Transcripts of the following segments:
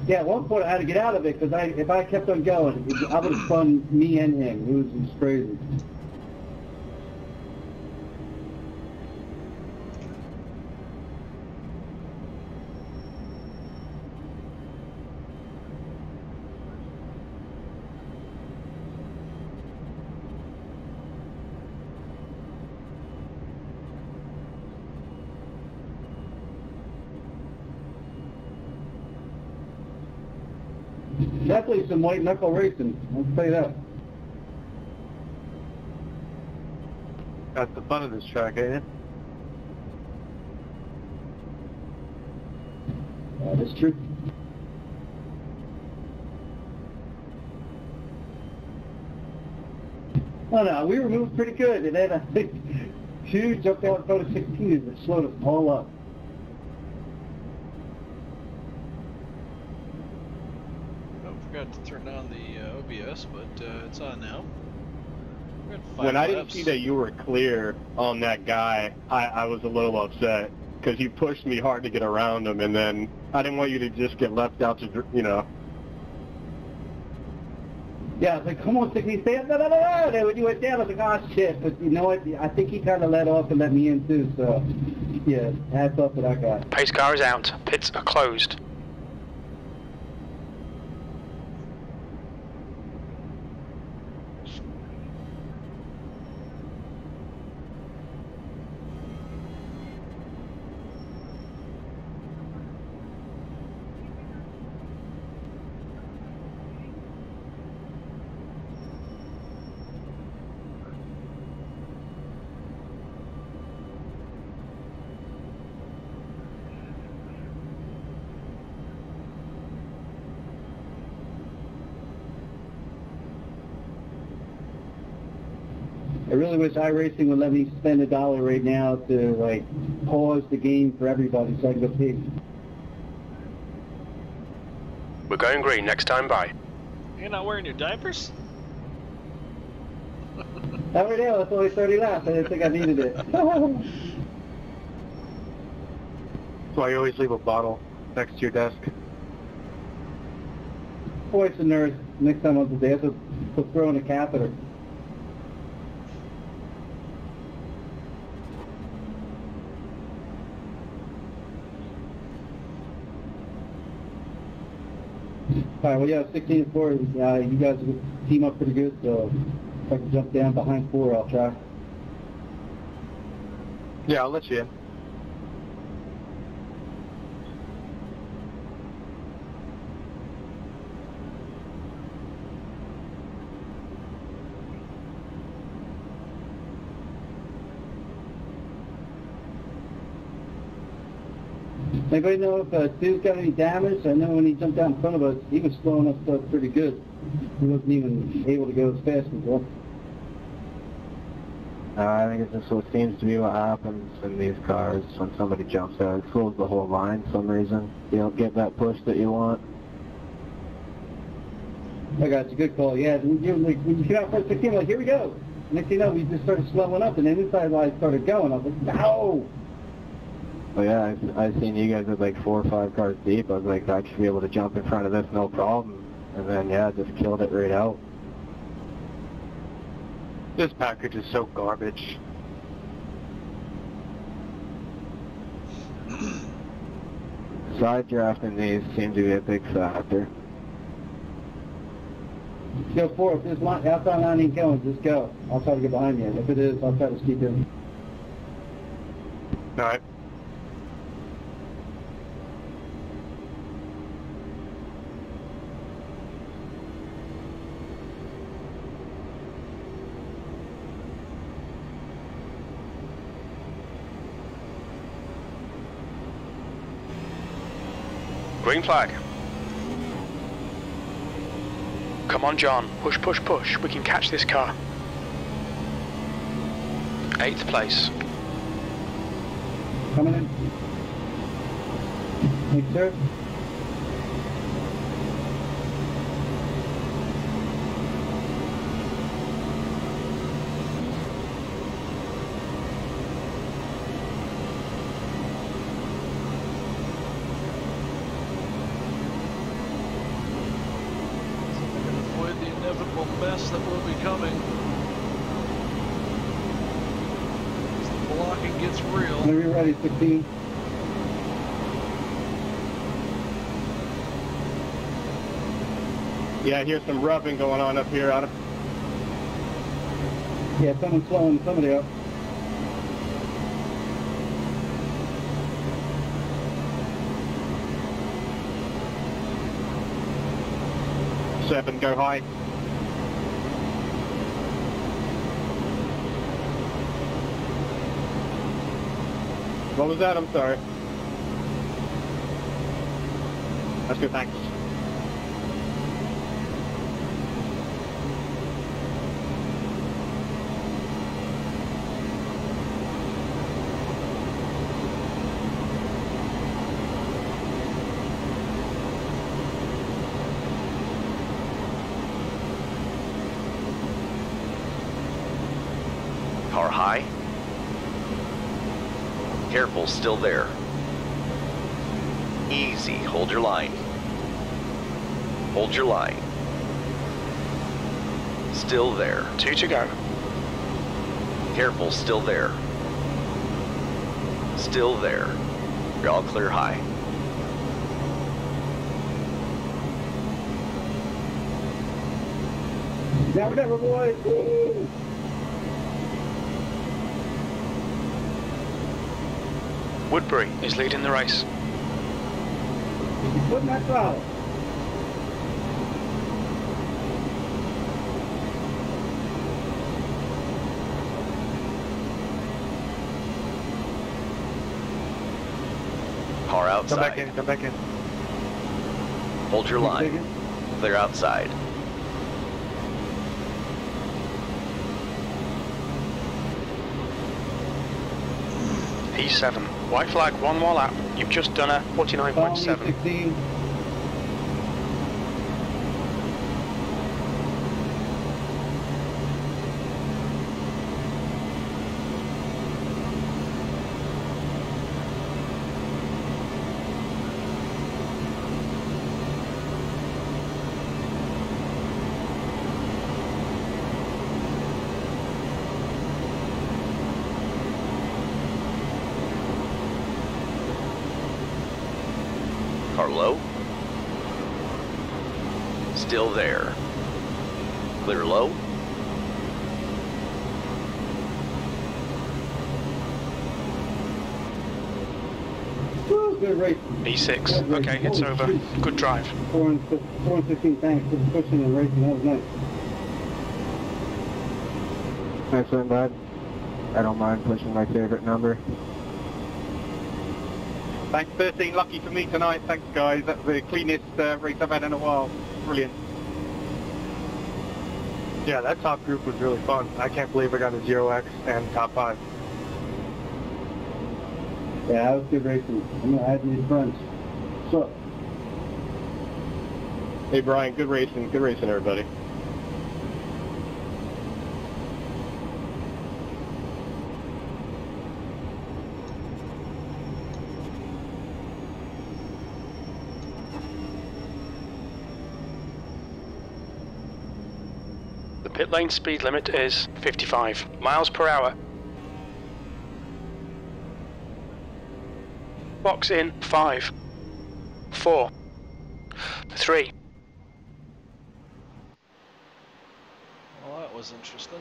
Yeah, at one point I had to get out of it because if I kept on going, I would have spun me and him. It was crazy. Definitely some white knuckle racing, I'll tell you that. That's the fun of this track, ain't it? That is true. Oh no, we were moving pretty good, and then I think 2 jumped out in front of 16 that slowed us all up. Forgot to turn on the OBS, but it's on now. When I didn't see that you were clear on that guy, I was a little upset because you pushed me hard to get around him, and then I didn't want you to just get left out to, you know. Yeah, I was like, come on, 16, stay up, da-da-da-da. Then when you went down, I was like, oh shit. But you know what? I think he kind of let off and let me in too, so yeah, hats off to that guy. Pace car is out. Pits are closed. I really wish iRacing would let me spend $1 right now to like pause the game for everybody so I can go pee. We're going green next time by. You're not wearing your diapers? Not right now, it's only 30 laps. I didn't think I needed it. That's why you always leave a bottle next to your desk. Boy, it's a nurse. Next time I'll have to throw in a catheter. Alright, well, yeah, 16 and 4. You guys team up pretty good, so if I can jump down behind 4, I'll try. Yeah, I'll let you in. Anybody know if Stu's got any damage? I know when he jumped out in front of us, he was slowing us up pretty good. He wasn't even able to go as fast as well. I think it's just what seems to be what happens in these cars when somebody jumps out. It slows the whole line for some reason. You don't get that push that you want. I got you. Good call. Yeah, when you came out first 16, like, here we go. Next thing you know, we just started slowing up, and then inside line started going. I was like, no! But yeah, I've seen you guys with like 4 or 5 cars deep. I was like, I should be able to jump in front of this, no problem. And then, yeah, just killed it right out. This package is so garbage. Side drafting these seems to be a big factor. Go 4. If this outside line ain't going, just go. I'll try to get behind you. If it is, I'll try to sneak in. All right. Green flag. Come on, John. Push, push, push. We can catch this car. 8th place. Coming in. Thanks, sir. inevitable mess that will be coming. As the blocking gets real. Whenever you're ready, 16. Yeah, I hear some rubbing going on up here. Yeah, someone's slowing somebody up. Seven, go high. What was that? I'm sorry. That's good, thanks. Car high. Careful, still there. Easy, hold your line. Hold your line. Still there. 2 to go. Careful, still there. Still there. You're all clear high. Never, never, boys. Woo! Woodbury is leading the race. Keep putting that throttle. Car outside. Come back in, come back in. Hold your line. Clear outside. P7. White flag, 1 more lap. You've just done a 49.7. 16. Car low. Still there. Clear low. Woo, good race. P6. Good race. Okay, it's Holy over. shit. Good drive. 4 and 16, thanks for pushing and racing. That was nice. Excellent, bud. I don't mind pushing my favorite number. Thanks, 13. Lucky for me tonight. Thanks, guys. That's the cleanest race I've had in a while. Brilliant. Yeah, that top group was really fun. I can't believe I got a 0X and top 5. Yeah, that was good racing. I'm going to add these fronts. So, Hey, Brian. Good racing. Good racing, everybody. The pit lane speed limit is 55 miles per hour. Box in 5, 4, 3. Well, that was interesting.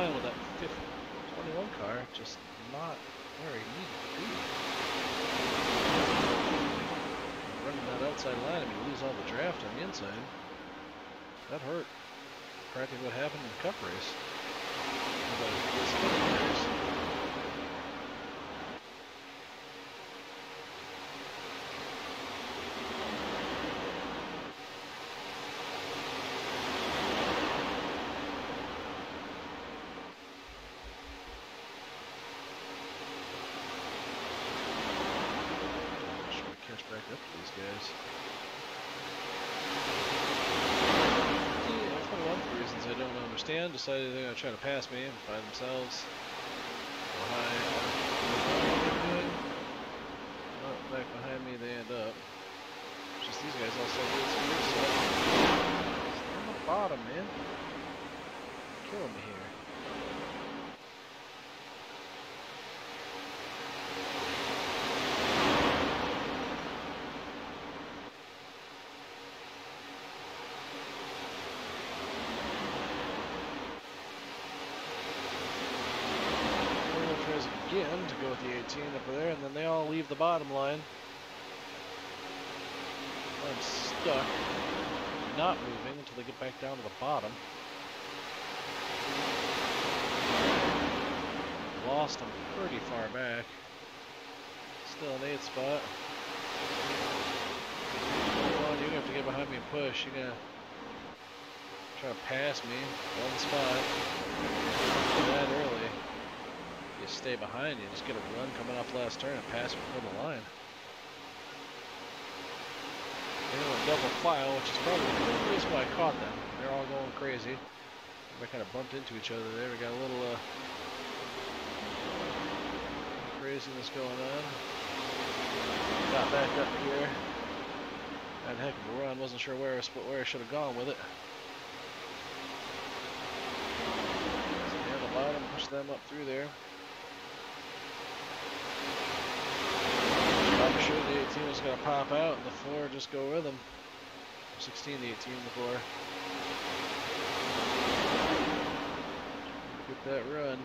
line with that 21 car, just not where he needed to be. Running that outside line and you lose all the draft on the inside. That hurt. Practically what happened in the cup race. Back up to these guys. Yeah, 21 for reasons I don't understand. Decided they're going to try to pass me by themselves. Go high. Oh, back behind me they end up. Just these guys also did some good stuff. Stay on the bottom, man. Killing me here. Again to go with the 18 up there, and then they all leave the bottom line. I'm stuck, not moving until they get back down to the bottom. Lost them pretty far back. Still an 8th spot. Hold on, you're gonna have to get behind me and push. You're gonna try to pass me one spot. That early. You stay behind, you just get a run coming off last turn and pass before the line. They went double file, which is probably the reason why I caught them. They're all going crazy. We kind of bumped into each other there. We got a little craziness going on. Got back up here. Had a heck of a run. Wasn't sure where I should have gone with it. So near the bottom, push them up through there. I'm sure the 18 was going to pop out and the 4 just go with them. 16, the 18, the 4. Get that run.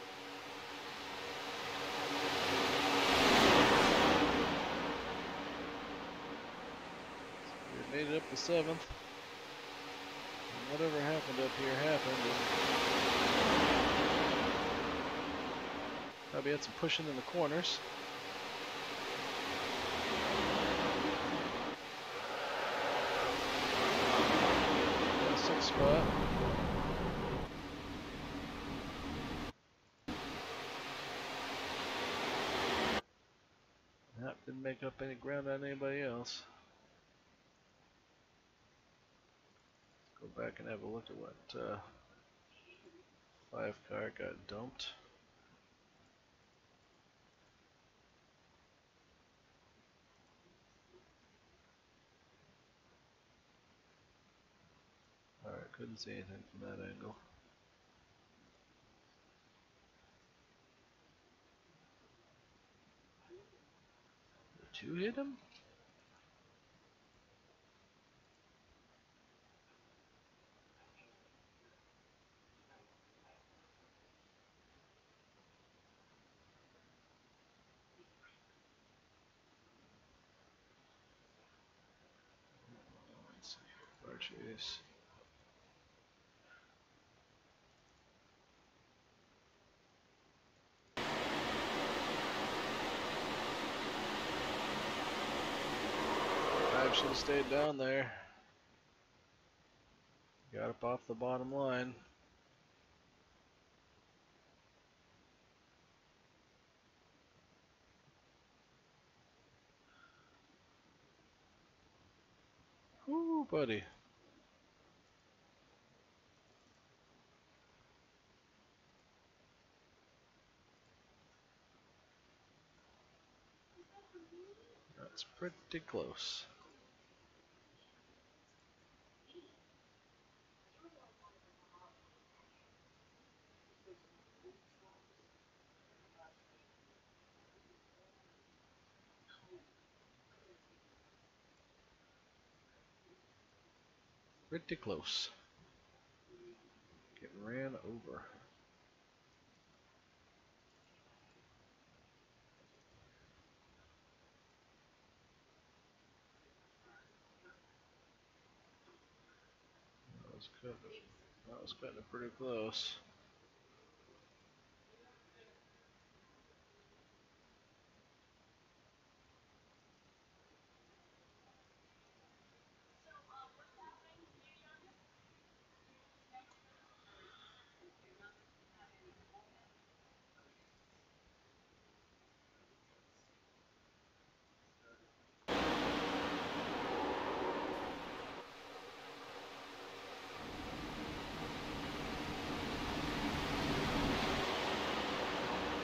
We made it up to 7th. And whatever happened up here happened. Probably had some pushing in the corners. 6th spot. That didn't make up any ground on anybody else. Go back and have a look at what 5 car got dumped. Alright, couldn't see anything from that angle. The 2 hit him? Let's see. Bar chase. I should have stayed down there. Got up off the bottom line. Woo, buddy. That's pretty close. Pretty close. Getting ran over. That was cutting pretty close.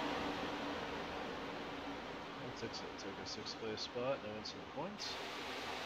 Took a 6th place spot, no instant points.